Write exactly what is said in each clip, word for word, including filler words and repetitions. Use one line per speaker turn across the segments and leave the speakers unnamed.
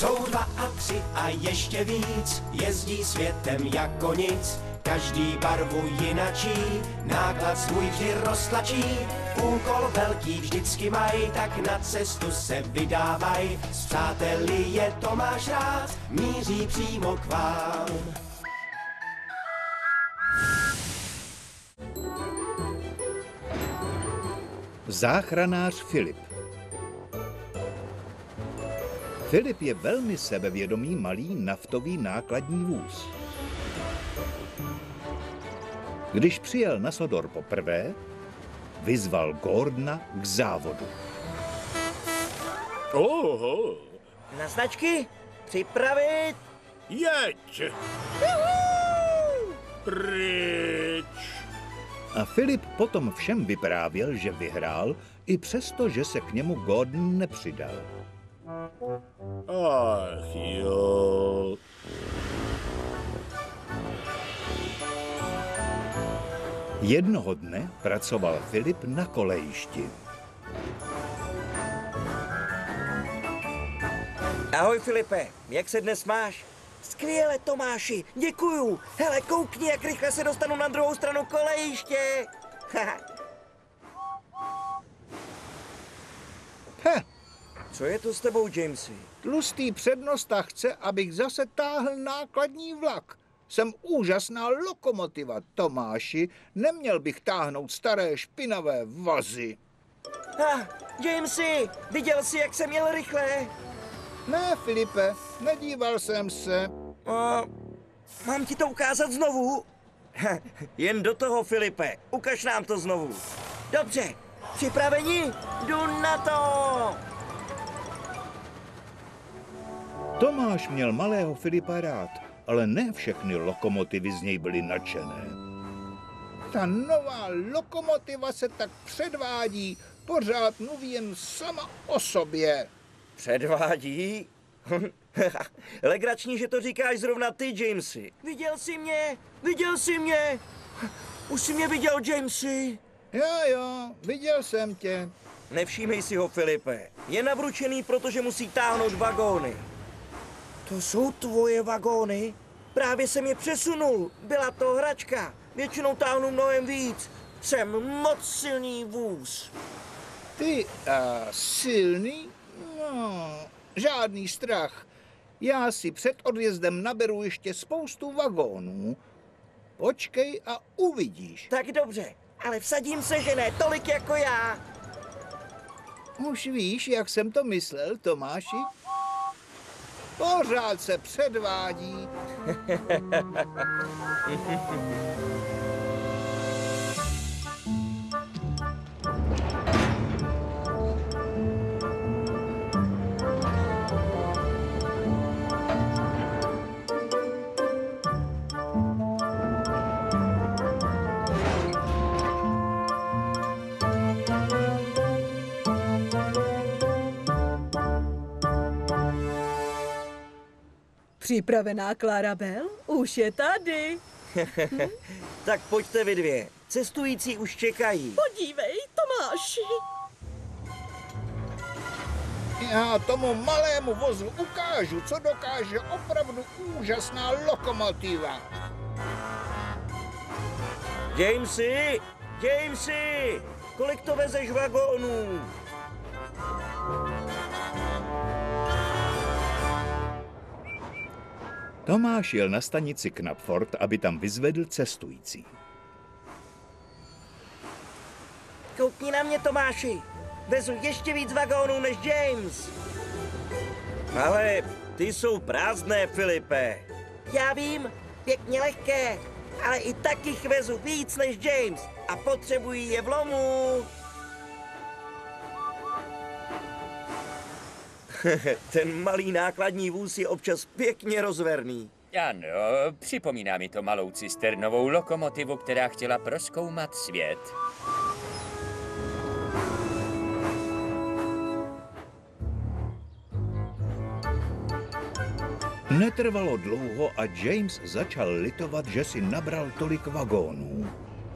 Jsou dva a tři a ještě víc, jezdí světem jako nic. Každý barvu jinačí, náklad svůj vždy roztlačí. Úkol velký vždycky mají, tak na cestu se vydávaj. S přáteli je Tomáš rád, míří přímo k vám.
Záchranář Filip. Filip je velmi sebevědomý malý naftový nákladní vůz. Když přijel na Sodor poprvé, vyzval Gordona k závodu.
Oho.
Na značky, připravit.
Jeď! Pryč!
A Filip potom všem vyprávěl, že vyhrál, i přesto, že se k němu Gordon nepřidal.
Ach jo.
Jednoho dne pracoval Filip na kolejišti.
Ahoj Filipe, jak se dnes máš? Skvěle, Tomáši, děkuju. Hele, koukni, jak rychle se dostanu na druhou stranu kolejiště.
He,
Co je to s tebou, Jamesy?
tlustý přednosta chce, abych zase táhl nákladní vlak. Jsem úžasná lokomotiva, Tomáši. Neměl bych táhnout staré špinavé vozy.
Ah, Jamesy, viděl jsi, jak jsem jel rychle?
Ne, Filipe, nedíval jsem se.
A, mám ti to ukázat znovu? Jen do toho, Filipe, ukaž nám to znovu. Dobře, připraveni? Jdu na to!
Tomáš měl malého Filipa rád, ale ne všechny lokomotivy z něj byly nadšené. Ta nová lokomotiva se tak předvádí, pořád mluví jen sama o sobě.
Předvádí? Legrační, že to říkáš zrovna ty, Jamesy. Viděl jsi mě? Viděl jsi mě? Už jsi mě viděl, Jamesy?
Jo, jo, viděl jsem tě.
Nevšímej si ho, Filipe. Je navručený, protože musí táhnout vagóny. To jsou tvoje vagóny? Právě jsem je přesunul. Byla to hračka. Většinou táhnu mnohem víc. Jsem moc silný vůz.
Ty a silný? No, žádný strach. Já si před odjezdem naberu ještě spoustu vagónů. Počkej a uvidíš.
Tak dobře, ale vsadím se, že ne tolik jako já.
Už víš, jak jsem to myslel, Tomáši? Pořád se předvádí.
Připravená Clarabel? Už je tady.
Tak pojďte vy dvě. Cestující už čekají.
Podívej, Tomáši.
Já tomu malému vozu ukážu, co dokáže opravdu úžasná lokomotiva.
Jamesy! Jamesy! Kolik to vezeš vagónů?
Tomáš jel na stanici Knapford, aby tam vyzvedl cestující.
Koukni na mě, Tomáši. Vezu ještě víc vagónů než James. Ale ty jsou prázdné, Filipe. Já vím, pěkně lehké, ale i tak jich vezu víc než James a potřebují je v lomu. Ten malý nákladní vůz je občas pěkně rozverný.
Ano, připomíná mi to malou cisternovou lokomotivu, která chtěla prozkoumat svět.
Netrvalo dlouho a James začal litovat, že si nabral tolik vagónů.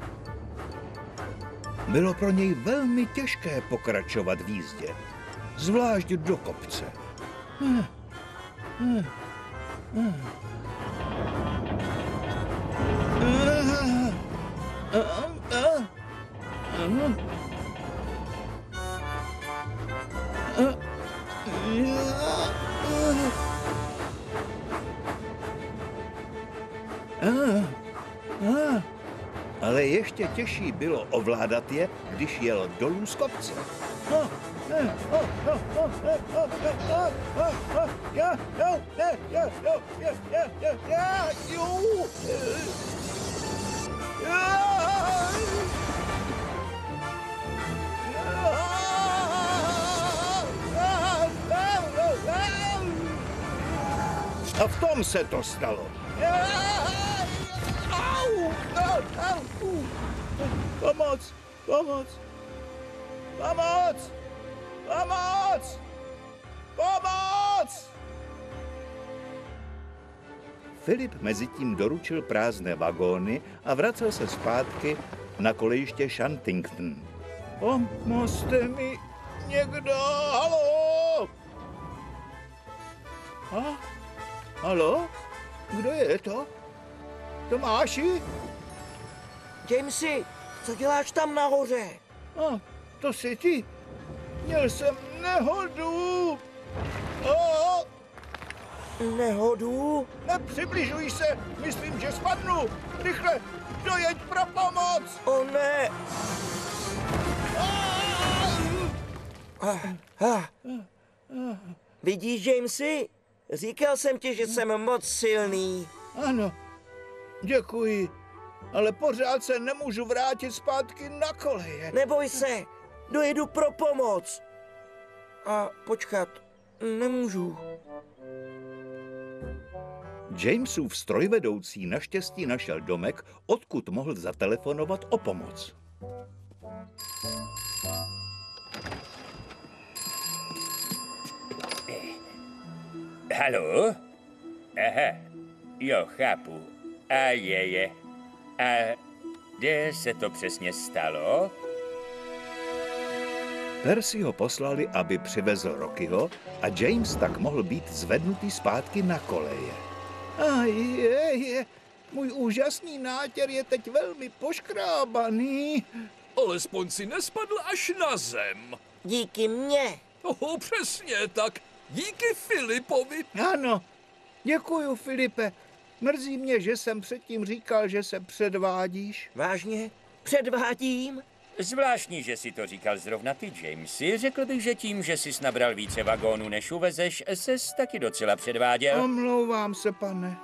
Bylo pro něj velmi těžké pokračovat v jízdě, zvlášť do kopce. Hm. Ale ještě těžší bylo ovládat je, když jel dolů z kopce. A v tom se to stalo. Pomoc! Pomoc! Pomoc! Pomoc! Pomoc! Filip mezitím doručil prázdné vagóny a vracel se zpátky na kolejiště Shantington. Pomozte mi někdo! Haló! Ha? Haló? Kdo je to? Tomáši?
Jamesy, co děláš tam nahoře?
A, to jsi ty. Měl jsem nehodu. A,
Nehodu?
nepřibližuj se, myslím, že spadnu. Rychle, dojeď pro pomoc.
O ne! Ah, ah. Vidíš, Jamesy? Říkal jsem ti, že jsem moc silný.
Ano, děkuji, ale pořád se nemůžu vrátit zpátky na koleje.
Neboj se, dojedu pro pomoc. A počkat, nemůžu.
Jamesův strojvedoucí naštěstí našel domek, odkud mohl zatelefonovat o pomoc.
Haló? Aha, jo, chápu. A je, je. A kde se to přesně stalo?
Percy ho poslali, aby přivezl Rockyho a James tak mohl být zvednutý zpátky na koleje. A je, je, můj úžasný nátěr je teď velmi poškrábaný.
Alespoň si nespadl až na zem.
Díky mně.
Oho, přesně tak. Díky Filipovi.
Ano, děkuju, Filipe. Mrzí mě, že jsem předtím říkal, že se předvádíš.
Vážně? Předvádím?
Zvláštní, že si to říkal zrovna ty, Jamesy. Řekl bych, že tím, že jsi nabral více vagónů, než uvezeš, ses taky docela předváděl.
Omlouvám se, pane.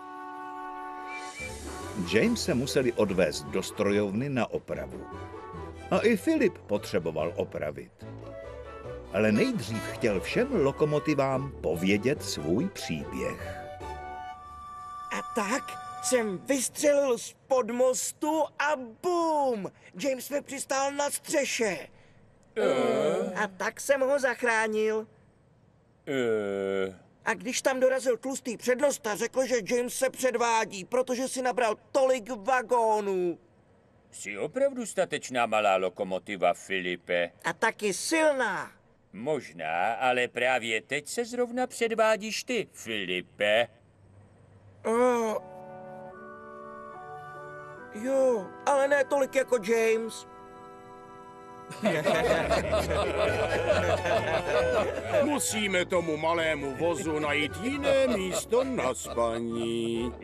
James se museli odvést do strojovny na opravu. A i Filip potřeboval opravit. Ale nejdřív chtěl všem lokomotivám povědět svůj příběh.
A tak jsem vystřelil spod mostu a bum! James mi přistál na střeše. Uh. A tak jsem ho zachránil.
Uh.
A když tam dorazil tlustý přednosta, řekl, že James se předvádí, protože si nabral tolik vagónů.
Jsi opravdu statečná malá lokomotiva, Filipe.
A taky silná.
Možná, ale právě teď se zrovna předvádíš ty, Filipe.
Uh, jo, ale ne tolik jako James.
Musíme tomu malému vozu najít jiné místo na spaní.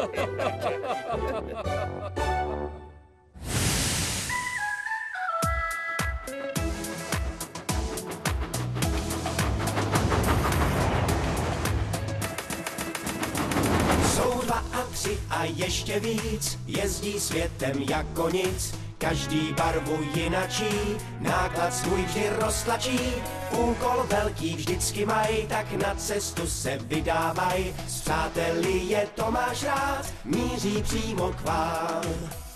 Jsou dva a tři a ještě víc, jezdí světem jako nic. Každý barvu jinačí, náklad svůj vždy roztlačí. Úkol velký vždycky mají, tak na cestu se vydávaj. S přáteli je Tomáš rád, míří přímo k vám.